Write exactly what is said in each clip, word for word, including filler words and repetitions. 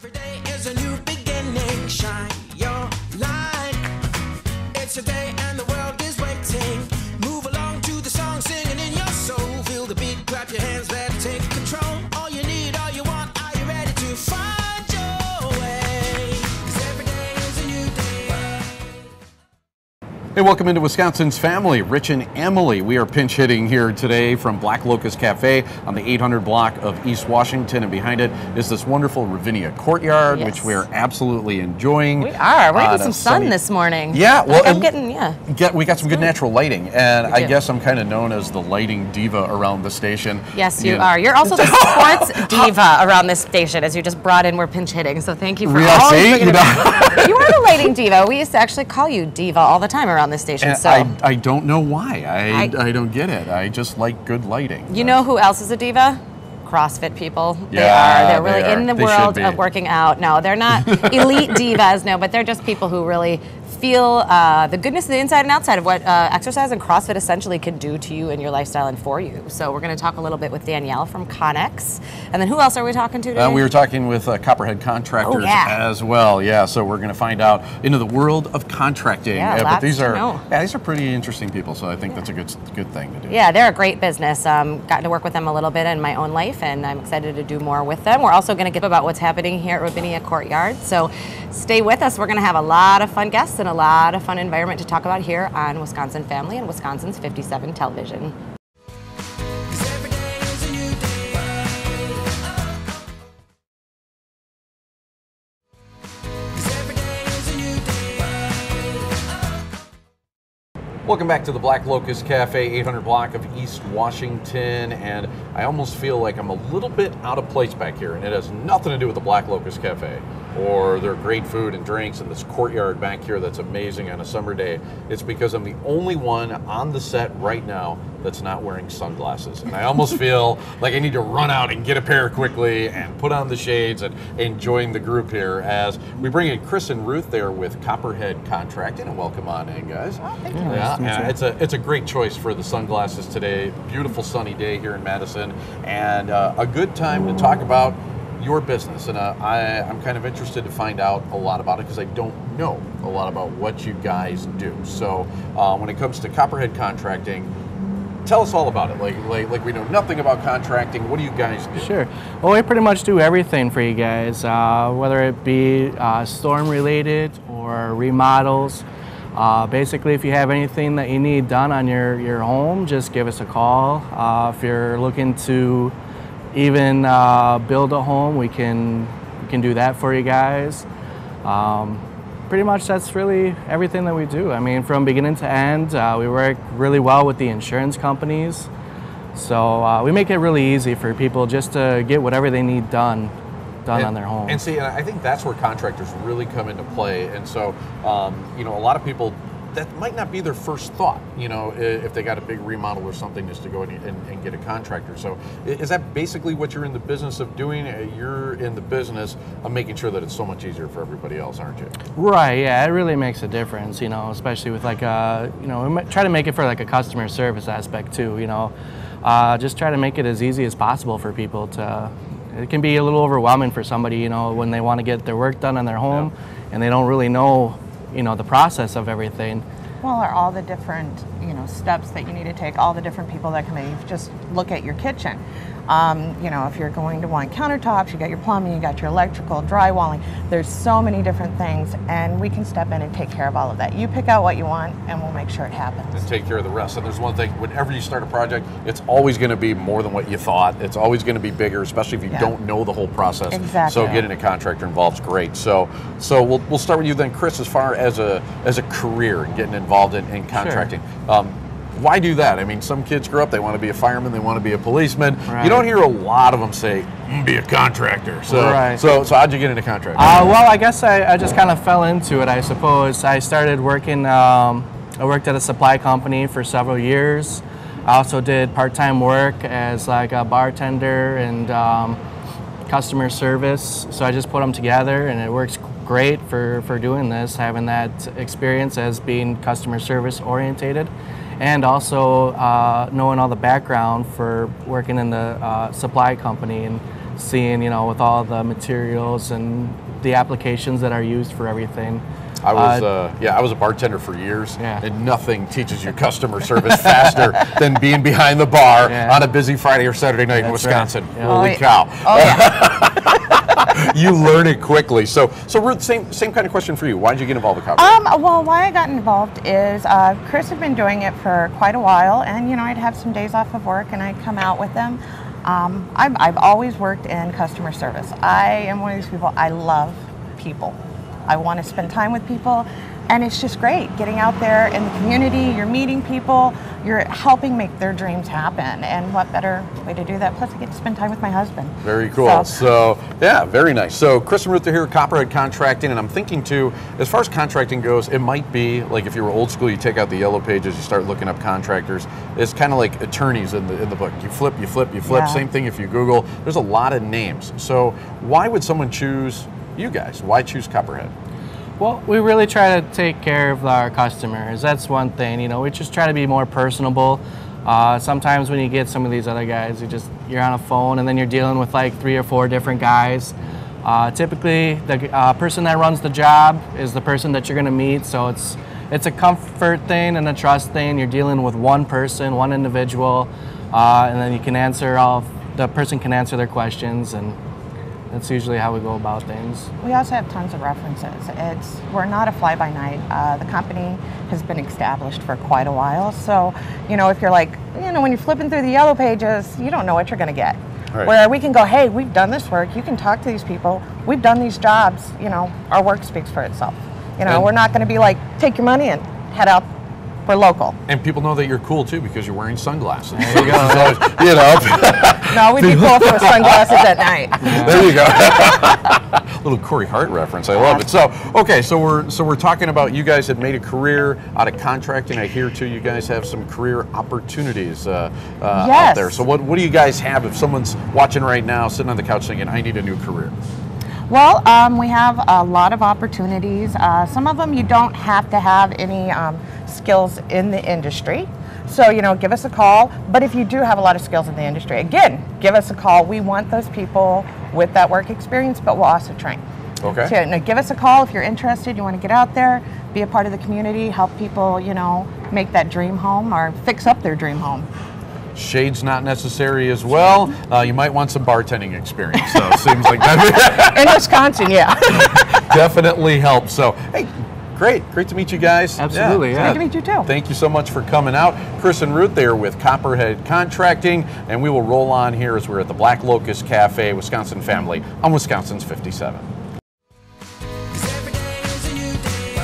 Every day is a new beginning. Shine your light. It's a day and the world is waiting. Move along to the song, singing in your soul. Feel the beat, clap your hands, let it take control. All you need, all you want, are you ready to find your way? 'Cause every day is a new day. Hey, welcome into Wisconsin's Family. Rich and Emily, we are pinch hitting here today from Black Locust Cafe on the eight hundred block of East Washington, and behind it is this wonderful Ravinia courtyard, Yes. which we are absolutely enjoying. We are. We're Uh, getting some sun sunny- this morning. Yeah, well, Like I'm and getting, yeah. Get, we got some good natural lighting, and We I do. guess I'm kind of known as the lighting diva around the station. Yes, you know. are. You're also the sports diva around this station, as you just brought in. We're pinch hitting, so thank you for Yeah, always see? bringing You it know. up. You are the lighting diva. We used to actually call you diva all the time around this station. And So I, I don't know why. I, I- I don't get it. I just like good lighting. you know who else is a diva? CrossFit people. They Yeah, are. They're they really are. in the They world should be. of working out. No, they're not elite divas, no, but they're just people who really feel uh, the goodness of the inside and outside of what uh, exercise and CrossFit essentially can do to you and your lifestyle and for you. So we're going to talk a little bit with Danielle from Connex. And then who else are we talking to today? Uh, we were talking with uh, Copperhead Contractors Oh, yeah. as well. Yeah, so we're going to find out into the world of contracting. Yeah, Uh, but lots these to are know. yeah, these are pretty interesting people. So I think that's a good good thing to do. Yeah, they're a great business. Um, gotten to work with them a little bit in my own life, and I'm excited to do more with them. We're also going to get about what's happening here at Ravinia Courtyard. So stay with us. We're going to have a lot of fun guests and a lot of fun environment to talk about here on Wisconsin Family and Wisconsin's fifty-seven Television. 'Cause every day is a new day. 'Cause every day is a new day. Welcome back to the Black Locust Cafe, eight hundred block of East Washington, and I almost feel like I'm a little bit out of place back here, and it has nothing to do with the Black Locust Cafe or their great food and drinks and this courtyard back here that's amazing on a summer day. It's because I'm the only one on the set right now that's not wearing sunglasses, and I almost feel like I need to run out and get a pair quickly and put on the shades and, and join the group here as we bring in Chris and Ruth there with Copperhead Contracting, and welcome on in, guys. Oh, thank you. Yeah, yeah, it's a it's a great choice for the sunglasses today. Beautiful sunny day here in Madison, and uh, a good time to talk about your business. And uh, I, I'm kind of interested to find out a lot about it because I don't know a lot about what you guys do. So uh, when it comes to Copperhead Contracting, tell us all about it. Like, like like we know nothing about contracting. What do you guys do? Sure. Well, we pretty much do everything for you guys, uh, whether it be uh, storm related or remodels. Uh, basically, if you have anything that you need done on your, your home, just give us a call. Uh, if you're looking to even uh, build a home, we can, we can do that for you guys. Um, pretty much that's really everything that we do. I mean, from beginning to end, uh, we work really well with the insurance companies. So uh, we make it really easy for people just to get whatever they need done, done and, on their home. And see, I think that's where contractors really come into play. And so, um, you know, a lot of people, that might not be their first thought, you know, i- if they got a big remodel or something, is to go in and, and get a contractor. So i- is that basically what you're in the business of doing? Uh, You're in the business of making sure that it's so much easier for everybody else, aren't you? Right, yeah, it really makes a difference, you know, especially with like, uh, you know, we might try to make it for like a customer service aspect too, you know. Uh, just try to make it as easy as possible for people to, it can be a little overwhelming for somebody, you know, when they want to get their work done on their home and they don't really know, you know, the process of everything. Well, are all the different, you know, steps that you need to take, all the different people that come in. You just look at your kitchen. Um, you know, if you're going to want countertops, you got your plumbing, you got your electrical, drywalling. There's so many different things, and we can step in and take care of all of that. You pick out what you want, and we'll make sure it happens. And take care of the rest. And there's one thing, whenever you start a project, it's always going to be more than what you thought. It's always going to be bigger, especially if you Yeah. don't know the whole process. Exactly. So getting a contractor involved is great. So so we'll, we'll start with you then, Chris, as far as a as a career and getting involved in, in contracting. Um, why do that? I mean, some kids grow up, they want to be a fireman, they want to be a policeman. Right. You don't hear a lot of them say, "Mm, be a contractor." So, Right. so, so how'd you get into contracting? Uh, well, I guess I, I just kind of fell into it, I suppose. I started working, um, I worked at a supply company for several years. I also did part-time work as like a bartender and um, customer service. So I just put them together and it works great for, for doing this, having that experience as being customer service orientated. And also uh, knowing all the background for working in the uh, supply company and seeing, you know, with all the materials and the applications that are used for everything. I was, Uh, uh, yeah, I was a bartender for years, Yeah. and nothing teaches you customer service faster than being behind the bar Yeah. on a busy Friday or Saturday night in That's right. Wisconsin. Yeah. Holy Oh, yeah. cow! Oh yeah. You learn it quickly. So, so Ruth, same same kind of question for you. Why did you get involved with Copper? Um, well, why I got involved is uh, Chris had been doing it for quite a while, and you know, I'd have some days off of work, and I'd come out with them. Um, I've, I've always worked in customer service. I am one of these people. I love people. I want to spend time with people, and it's just great getting out there in the community. You're meeting people. You're helping make their dreams happen, and what better way to do that? Plus, I get to spend time with my husband. Very cool. So- So, yeah, very nice. So, Chris and Ruth are here, Copperhead Contracting, and I'm thinking too, as far as contracting goes, it might be like if you were old school, you take out the yellow pages, you start looking up contractors. It's kind of like attorneys in the in the book. You flip, you flip, you flip. Yeah. Same thing if you Google. There's a lot of names. So, why would someone choose you guys? Why choose Copperhead? Well, we really try to take care of our customers. That's one thing. You know, we just try to be more personable. Uh, sometimes when you get some of these other guys, you just you're on a phone and then you're dealing with like three or four different guys. Uh, typically, the uh, person that runs the job is the person that you're going to meet. So it's it's a comfort thing and a trust thing. You're dealing with one person, one individual, uh, and then you can answer all. The person can answer their questions, and that's usually how we go about things. We also have tons of references. It's we're not a fly-by-night. Uh, the company has been established for quite a while, so you know if you're like you know when you're flipping through the yellow pages, you don't know what you're going to get. Right. Where we can go, hey, we've done this work. You can talk to these people. We've done these jobs. You know, our work speaks for itself. You know, And- we're not going to be like, take your money and head out. We're local. And people know that you're cool too because you're wearing sunglasses. There you go. So, you know, No, we'd be cool for sunglasses at night. there you go. Little Corey Hart reference. I love it. So, okay, so we're so we're talking about you guys have made a career out of contracting. I hear too you guys have some career opportunities uh, uh, out Yes. there. So, what what do you guys have if someone's watching right now, sitting on the couch thinking, I need a new career? Well, um, we have a lot of opportunities. Uh, some of them you don't have to have any um, skills in the industry. So, you know, give us a call. But if you do have a lot of skills in the industry, again, give us a call. We want those people with that work experience, but we'll also train. Okay. So, you know, give us a call if you're interested, you want to get out there, be a part of the community, help people, you know, make that dream home or fix up their dream home. Shades not necessary as well. Uh, you might want some bartending experience. So it seems like that In Wisconsin, yeah. definitely helps. So, hey, great, great to meet you guys. Absolutely, yeah. Great to meet you too. Thank you so much for coming out. Chris and Ruth, they are with Copperhead Contracting, and we will roll on here as we're at the Black Locust Cafe, Wisconsin Family, on Wisconsin's fifty-seven. 'Cause every day is a new day.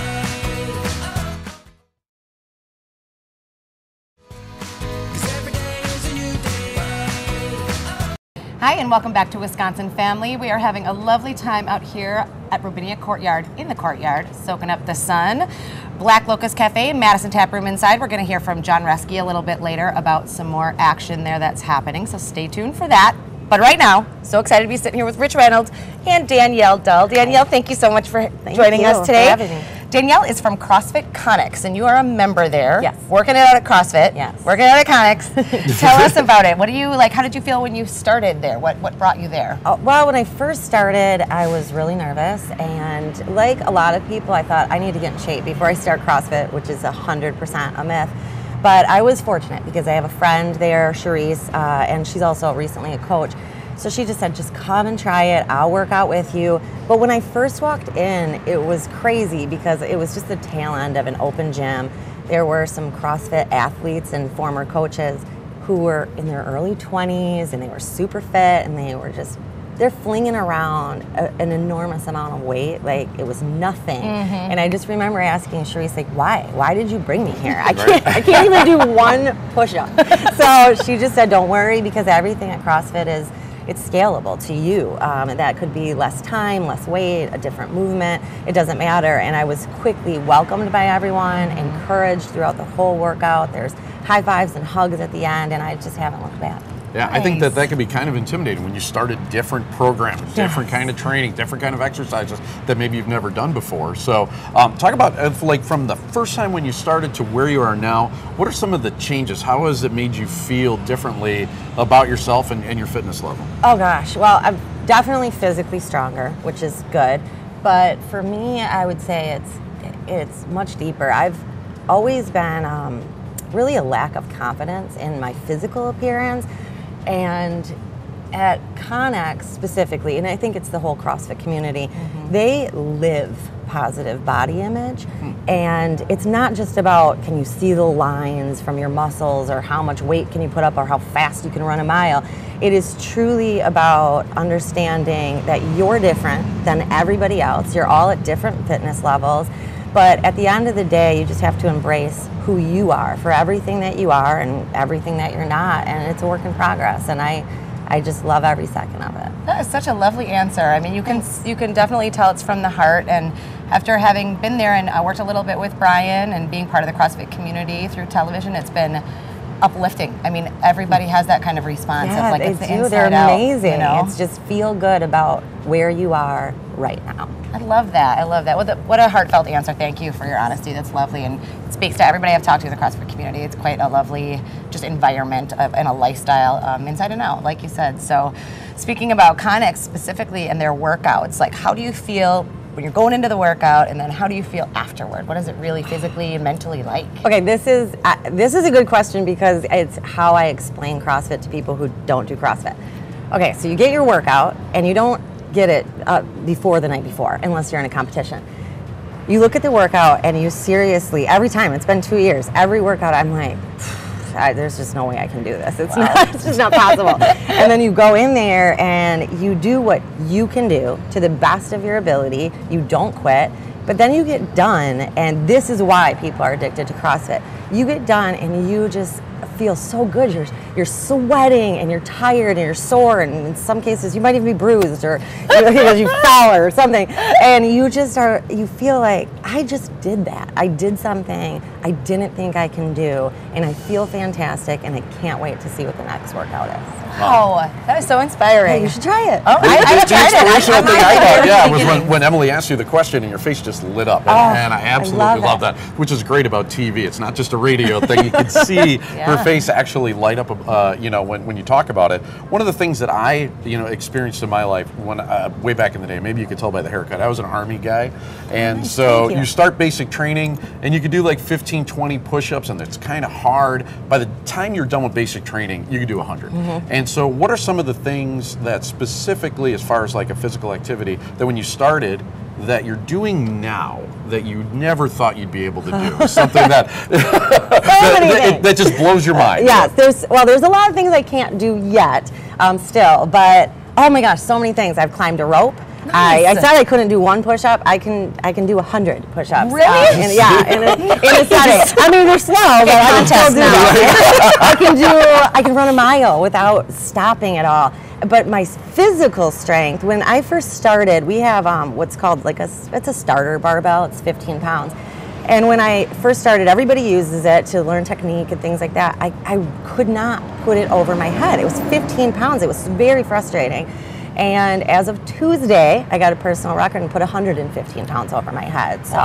'Cause every day is a new day. Hi, and welcome back to Wisconsin Family. We are having a lovely time out here at Robinia Courtyard, in the courtyard, soaking up the sun. Black Locust Cafe, Madison Tap Room inside. We're going to hear from John Reske a little bit later about some more action there that's happening, so stay tuned for that. But right now, so excited to be sitting here with Rich Reynolds and Danielle Dull. Danielle, thank you so much for Thank joining you us for today. having me. Danielle is from CrossFit Conics, and you are a member there. Yes. Working it out at CrossFit. Yes. Working it out at Conics. Tell us about it. What do you like? How did you feel when you started there? What what brought you there? Uh, Well, when I first started, I was really nervous, and like a lot of people, I thought I need to get in shape before I start CrossFit, which is one hundred percent a myth. But I was fortunate because I have a friend there, Charisse, uh, and she's also recently a coach. So she just said, just come and try it. I'll work out with you. But when I first walked in, it was crazy because it was just the tail end of an open gym. There were some CrossFit athletes and former coaches who were in their early twenties, and they were super fit, and they were just, they're flinging around a, an enormous amount of weight. Like it was nothing. And I just remember asking Charisse, like, why? Why did you bring me here? I can't, I can't even do one push-up. So she just said, don't worry, because everything at CrossFit is, it's scalable to you. Um, and that could be less time, less weight, a different movement. It doesn't matter. And I was quickly welcomed by everyone, encouraged throughout the whole workout. There's high fives and hugs at the end, and I just haven't looked back. Yeah, I think that Nice. that can be kind of intimidating when you start a different program, different kind of training, different kind of exercises that maybe you've never done before. So um, talk about uh, like from the first time when you started to where you are now, what are some of the changes? How has it made you feel differently about yourself and, and your fitness level? Oh gosh, well, I'm definitely physically stronger, which is good. But for me, I would say it's it's much deeper. I've always been um, really a lack of confidence in my physical appearance. And at Connex specifically, and I think it's the whole CrossFit community, mm-hmm. they live positive body image. Mm-hmm. And it's not just about can you see the lines from your muscles or how much weight can you put up or how fast you can run a mile. It is truly about understanding that you're different than everybody else. You're all at different fitness levels. But at the end of the day, you just have to embrace who you are for everything that you are and everything that you're not. And it's a work in progress. And I, I just love every second of it. That is such a lovely answer. I mean, you can you can definitely tell it's from the heart. And after having been there and I worked a little bit with Brian and being part of the CrossFit community through television, it's been uplifting. I mean, everybody has that kind of response Yeah, of like they it's the do. inside They're out, amazing. you know? It's just feel good about where you are right now. I love that. I love that. What, the, what a heartfelt answer. Thank you for your honesty. That's lovely, and it speaks to everybody I've talked to in the CrossFit community. It's quite a lovely just environment of, and a lifestyle um, inside and out, like you said. So speaking about Connex specifically and their workouts, like how do you feel when you're going into the workout, and then how do you feel afterward? What is it really physically and mentally like? Okay, this is uh, this is a good question because it's how I explain CrossFit to people who don't do CrossFit. Okay, so you get your workout and you don't get it uh, before the night before unless you're in a competition. You look at the workout and you seriously, every time, it's been two years, every workout I'm like, I, there's just no way I can do this. It's wow. not, it's just not possible. And then you go in there and you do what you can do to the best of your ability. You don't quit. But then you get done, and this is why people are addicted to CrossFit. You get done and you just feel so good. You're you're sweating and you're tired and you're sore, and in some cases you might even be bruised or you know, because you fell or something. And you just are. You feel like I just did that. I did something I didn't think I can do, and I feel fantastic. And I can't wait to see what the next workout is. Oh, that is so inspiring. Hey, you should try it. Oh, The, I, the, I the tried it. inspirational I, thing I I thought, yeah, was beginning. when, when Emily asked you the question and your face just lit up. And, Oh, and I absolutely I love love, it. that, which is great about T V. It's not just a radio thing. You can see Yeah. her face actually light up, uh, you know, when, when you talk about it. One of the things that I, you know, experienced in my life when uh, way back in the day, maybe you could tell by the haircut, I was an Army guy. And Nice, so thank you. you start basic training and you could do like fifteen, twenty push-ups, and it's kind of hard. By the time you're done with basic training, you could do one hundred. Mm-hmm. And so what are some of the things that specifically, as far as like a physical activity, that when you started, that you're doing now that you never thought you'd be able to do? Something that, that, many that, things. that just blows your mind. Yes, there's well, there's a lot of things I can't do yet, um, still, but oh my gosh, so many things. I've climbed a rope. I, I Nice. said I couldn't do one push-up. I can I can do a hundred push-ups. Really? Um, in, yeah, in a, in a setting. I mean, they're slow, but I can still do that. I can do I can run a mile without stopping at all. But my physical strength, when I first started, we have um, what's called like a it's a starter barbell. It's fifteen pounds. And when I first started, everybody uses it to learn technique and things like that. I, I could not put it over my head. It was fifteen pounds. It was very frustrating. And as of Tuesday, I got a personal record and put one hundred fifteen pounds over my head. So,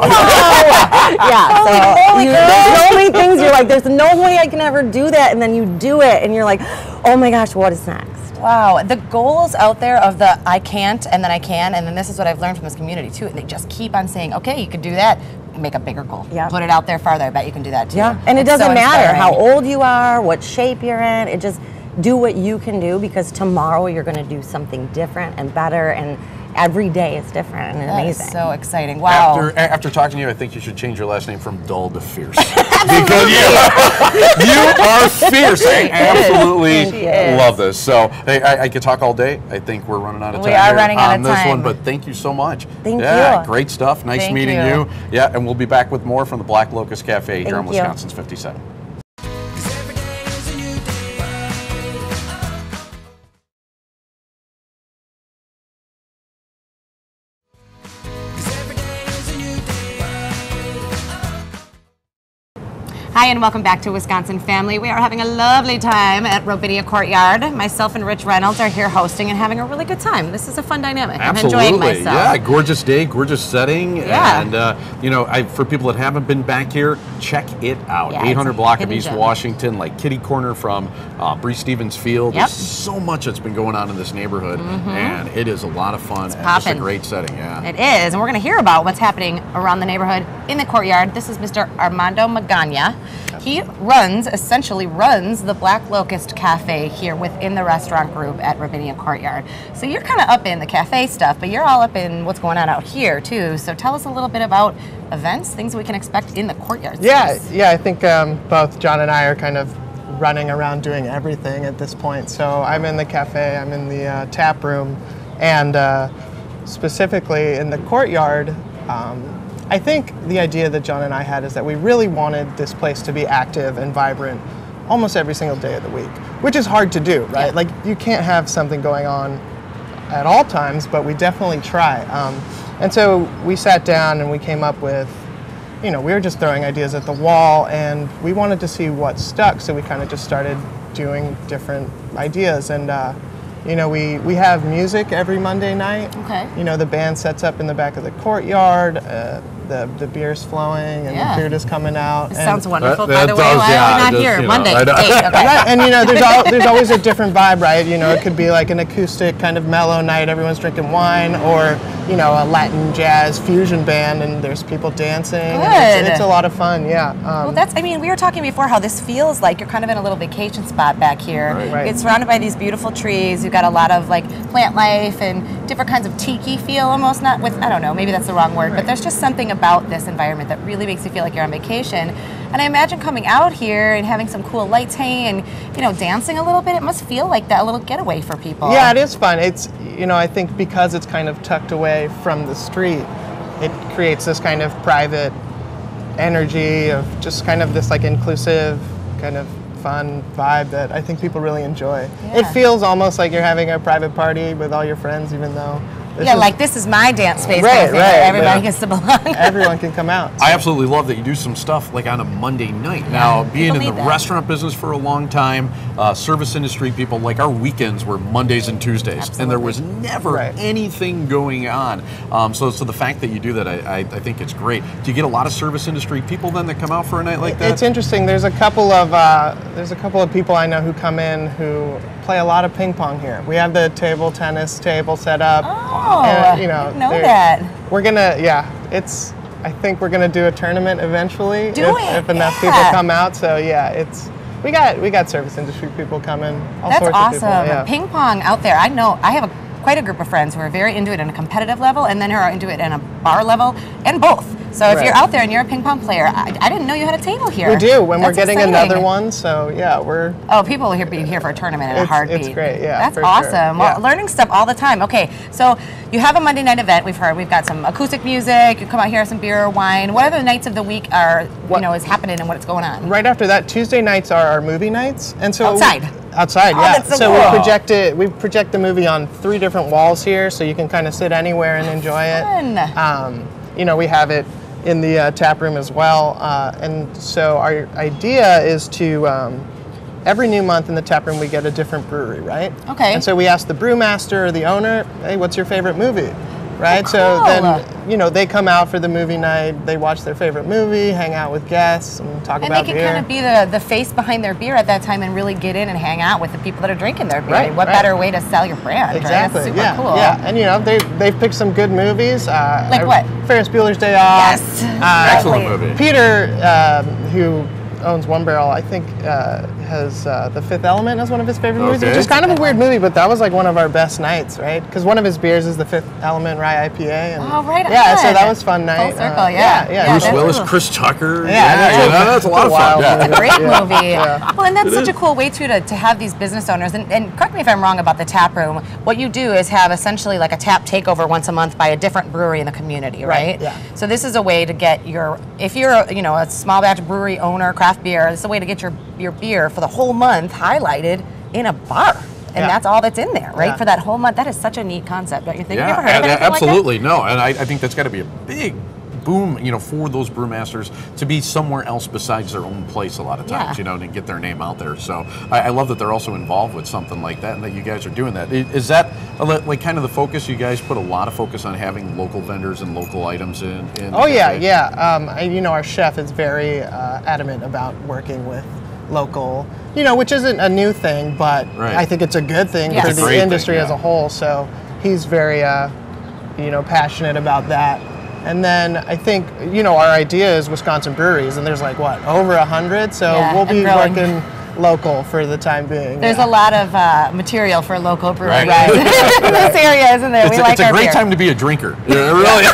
yeah. So you, there's so many things you're like, there's no way I can ever do that, and then you do it, and you're like, oh my gosh, what is next? Wow, the goals out there of the I can't and then I can, and then this is what I've learned from this community too. They just keep on saying, okay, you could do that. Make a bigger goal. Yeah. Put it out there farther. I bet you can do that too. Yeah, and it It's doesn't so matter how inspiring. old you are, what shape you're in. It just do what you can do, because tomorrow you're going to do something different and better, and every day is different and That is amazing. so exciting. Wow. After, a- after talking to you, I think you should change your last name from Dull to Fierce. Because you are, you are fierce. I absolutely She is. love this. So hey, I, I could talk all day. I think we're running out of We time are here running out on of this time. one, but thank you so much. Thank yeah, you. great stuff. Nice Thank meeting you. you. Yeah, and we'll be back with more from the Black Locust Cafe here Thank on you. Wisconsin's fifty-seven. 'Cause every day is a new day. Cause every day is a new day. Hi, and welcome back to Wisconsin Family. We are having a lovely time at Robinia Courtyard. Myself and Rich Reynolds are here hosting and having a really good time. This is a fun dynamic. Absolutely. I'm enjoying myself. Yeah, gorgeous day, gorgeous setting. Yeah. And, uh, you know, I, for people that haven't been back here, check it out. Yeah, eight hundred it's a block of hidden East gem. Washington, like kitty corner from uh, Bree Stevens Field. Yep. There's so much that's been going on in this neighborhood, Mhm. and it is a lot of fun. It's and just a poppin'. great setting, yeah. It is, and we're going to hear about what's happening around the neighborhood in the courtyard. This is Mister Armando Magana. He runs, essentially runs, the Black Locust Cafe here within the restaurant group at Robinia Courtyard. So you're kind of up in the cafe stuff, but you're all up in what's going on out here too. So tell us a little bit about events, things we can expect in the courtyard Yeah, space. yeah. I think um, both John and I are kind of running around doing everything at this point. So I'm in the cafe, I'm in the uh, tap room, and uh, specifically in the courtyard. Um, I think the idea that John and I had is that we really wanted this place to be active and vibrant almost every single day of the week, which is hard to do, right? Yeah. Like you can't have something going on at all times, but we definitely try. Um, and so we sat down and we came up with, you know, we were just throwing ideas at the wall and we wanted to see what stuck, so we kind of just started doing different ideas. And uh, you know, we, we have music every Monday night. Okay. You know, the band sets up in the back of the courtyard, uh, the, the beer's flowing and Yeah. the food is coming out. This and- sounds wonderful, That- by that the way. does, Why yeah, are it we not does, here? you know, Monday. I know. Eight, okay. Right, and you know, there's al- there's always a different vibe, right? You know, it could be like an acoustic kind of mellow night, everyone's drinking wine, or you know, a Latin jazz fusion band, and there's people dancing. and Good. It's, it's a lot of fun, yeah. Um, Well, that's, I mean, we were talking before how this feels like you're kind of in a little vacation spot back here. Right. Right. It's surrounded by these beautiful trees. You've got a lot of like plant life and different kinds of tiki feel almost, not with, I don't know, maybe that's the wrong word, but there's just something about this environment that really makes you feel like you're on vacation. And I imagine coming out here and having some cool lights hanging and, you know, dancing a little bit, it must feel like that, a little getaway for people. Yeah, it is fun. It's, you know, I think because it's kind of tucked away from the street, it creates this kind of private energy of just kind of this like inclusive, kind of fun vibe that I think people really enjoy. Yeah. It feels almost like you're having a private party with all your friends, even though this Yeah, is- like this is my dance space. Right, kind of thing, right, where everybody yeah. gets to belong. everyone can come out. I absolutely love that you do some stuff like on a Monday night. Now, being people in the need that. restaurant business for a long time, uh, service industry people, like our weekends were Mondays and Tuesdays, and there was never Right. anything going on. Um, so, so the fact that you do that, I, I, I think it's great. Do you get a lot of service industry people then that come out for a night like that? It's interesting. There's a couple of uh, there's a couple of people I know who come in who play a lot of ping pong here. We have the table tennis table set up. Oh, and, you know, I didn't know they're- that. We're gonna, yeah. It's. I think we're gonna do a tournament eventually Do if, it, if enough yeah. people come out. So yeah, it's we got we got service industry people coming. All That's sorts awesome. of people. Yeah. Ping pong out there. I know I have a, quite a group of friends who are very into it on a competitive level and then who are into it on a bar level, and both. So if Right. you're out there and you're a ping pong player, I, I didn't know you had a table here. We do when we're That's getting exciting. another one. So yeah, we're Oh, people will here be here for a tournament in a It's- heartbeat. it's great, yeah, That's for sure. awesome. Well, Yeah. learning stuff all the time. Okay, so you have a Monday night event. We've heard we've got some acoustic music. You come out here, have some beer or wine. What other nights of the week are you What- know is happening and what's going on? right after that. Tuesday nights are our movie nights, and so Outside? Outside, Oh, yeah. that's so we cool. project it. We project the movie on three different walls here, so you can kind of sit anywhere and enjoy it. Fun. Um, you know, we have it in the uh, tap room as well, uh, and so our idea is to. Um, Every new month in the tap room, we get a different brewery, right? Okay. And so we ask the brewmaster or the owner, "Hey, what's your favorite movie?" Right. Oh, So cool. then, you know, they come out for the movie night. They watch their favorite movie, hang out with guests, and talk And about they can beer. kind of be the, the face behind their beer at that time and really get in and hang out with the people that are drinking their beer. Right, what right. better way to sell your brand, right? Exactly. That's super yeah. cool. Yeah. And you know, they they've picked some good movies. Uh, Like I- what? Ferris Bueller's Day Off. Yes. Uh, Excellent Exactly. movie. Peter, um, who owns One Barrel, I think uh, has uh, The Fifth Element as one of his favorite movies, Okay. which is kind of a weird movie, but that was like one of our best nights, right? Because one of his beers is the Fifth Element Rye I P A. And Oh, right Yeah, on. so that was fun night. Full circle, Uh, yeah. Yeah, Yeah, Bruce that's Willis, cool. Chris Tucker. Yeah, yeah, yeah. that's a lot of It's a fun. wild Yeah. movie. It's a great Yeah, movie. yeah. Well, and that's It such is. a cool way too to, to have these business owners. And, and correct me if I'm wrong about the tap room. What you do is have essentially like a tap takeover once a month by a different brewery in the community, right? Right, yeah. So this is a way to get your, if you're a, you know a small batch brewery owner, craft beer, this is a way to get your your beer for the whole month highlighted in a bar. And Yeah. that's all that's in there, right? Yeah. For that whole month. That is such a neat concept, don't you think? Yeah, you ever heard of a- anything like that? absolutely. No, and I, I think that's got to be a big boom, you know, for those brewmasters to be somewhere else besides their own place a lot of times, Yeah. you know, to get their name out there. So I, I love that they're also involved with something like that and that you guys are doing that. I- Is that a li- like kind of the focus? You guys put a lot of focus on having local vendors and local items in. in the Oh yeah, cafe? yeah. Um, I, you know, our chef is very uh, adamant about working with local, you know, which isn't a new thing, but Right. I think it's a good thing Yeah. for It's a the great industry thing, as yeah. a whole. So he's very, uh, you know, passionate about that. And then I think, you know, our idea is Wisconsin breweries, and there's like what, over a hundred. So Yeah, we'll and be growing. working local for the time being. There's yeah. a lot of uh, material for local brewing Right. in this area, isn't there? It's, we a, like it's a our great beer. time to be a drinker. Yeah, really.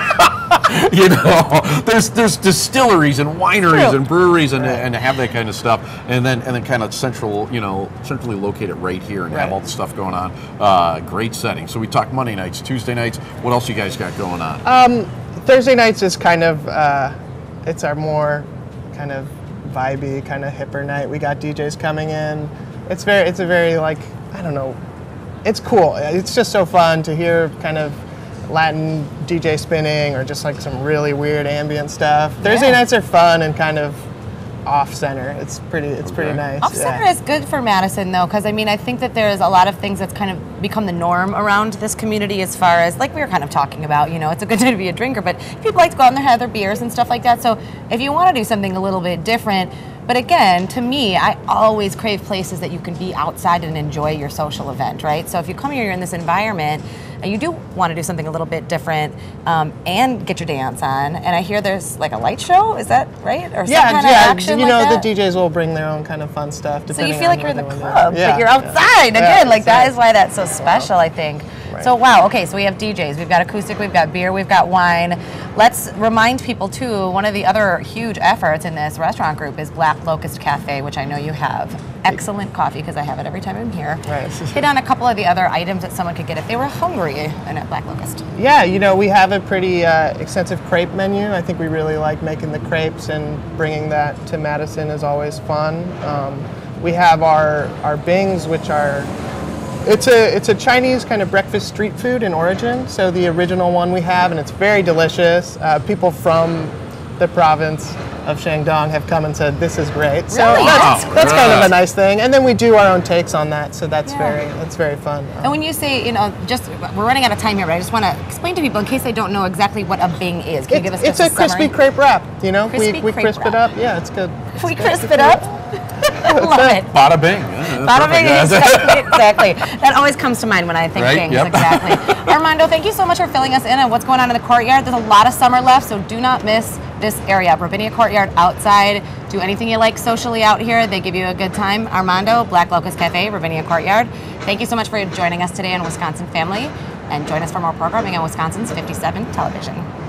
You know, there's there's distilleries and wineries True. and breweries and and to have that kind of stuff, and then and then kind of central, you know, centrally located right here and have Right. all the stuff going on. Uh, great setting. So we talk Monday nights, Tuesday nights. What else you guys got going on? Um, Thursday nights is kind of, uh, it's our more kind of vibey, kind of hipper night. We got D Js coming in. It's very, it's a very like, I don't know, it's cool. It's just so fun to hear kind of Latin D J spinning or just like some really weird ambient stuff. Thursday Yeah. nights are fun and kind of off center. It's pretty, it's pretty Okay. nice. Off center yeah. is good for Madison though, because I mean I think that there's a lot of things that's kind of become the norm around this community as far as like we were kind of talking about, you know, it's a good day to be a drinker, but people like to go out and have their beers and stuff like that. So if you want to do something a little bit different, but again, to me, I always crave places that you can be outside and enjoy your social event, right? So if you come here, you're in this environment, and you do want to do something a little bit different um, and get your dance on. And I hear there's like a light show, is that right? Or some Yeah, kind yeah. of action you like know, that? the D Js will bring their own kind of fun stuff. So you depending feel on like you're in the what they wanna club, do. Yeah, but you're yeah. outside again. Yeah, like that exactly. is why that's so special, I think. Right. So wow, okay, so we have D Js, we've got acoustic, we've got beer, we've got wine. Let's remind people too, one of the other huge efforts in this restaurant group is Black Locust Cafe, which I know you have. Excellent coffee, because I have it every time I'm here. Right. Hit on a couple of the other items that someone could get if they were hungry and at Black Locust. Yeah, you know, we have a pretty uh, extensive crepe menu. I think we really like making the crepes, and bringing that to Madison is always fun. Um, we have our, our bings, which are, it's a, it's a Chinese kind of breakfast street food in origin. So the original one we have, and it's very delicious. Uh, people from the province of Shandong have come and said, this is great. So Really? that's, Wow. that's kind of Yeah. a nice thing. And then we do our own takes on that, so that's Yeah. very, that's very fun. And when you say, you know, just, we're running out of time here, but I just want to explain to people in case they don't know exactly what a bing is. Can you give us It's, just it's a crispy summary? crepe wrap, you know? Crispy we we crepe crisp wrap. it up. Yeah, it's good. If we crisp it up, I love it. Bada bing. Yeah, that's Bada bing, perfect. exactly, exactly. That always comes to mind when I think Right, bings, yep. exactly. Armando, thank you so much for filling us in on what's going on in the courtyard. There's a lot of summer left, so do not miss this area. Robinia Courtyard outside. Do anything you like socially out here. They give you a good time. Armando, Black Locust Cafe, Robinia Courtyard. Thank you so much for joining us today on Wisconsin Family, and join us for more programming on Wisconsin's fifty-seven Television.